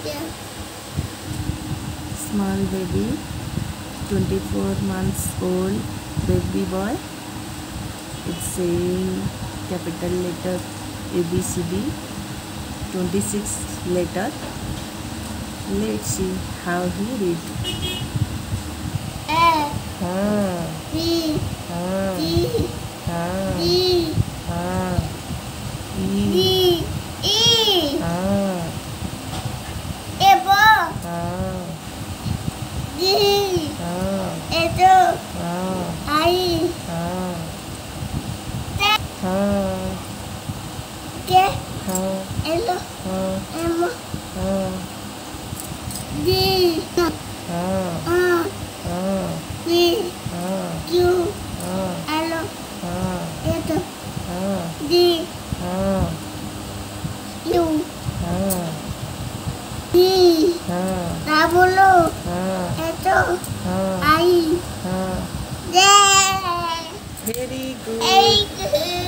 Small baby, 24 months old baby boy. It's saying capital letter ABCD, 26 letter. Let's see how he read. A, B, B, C, D, E, D, E, R, F, R, G, R, H, R, I, R, T, R, K, R, L, R, M, R, D, R, R, R, P, R, Q, R, L, R, H, R, D, R, U, R, V, R, W, R, H, R, I, R. J. Very good. Very good.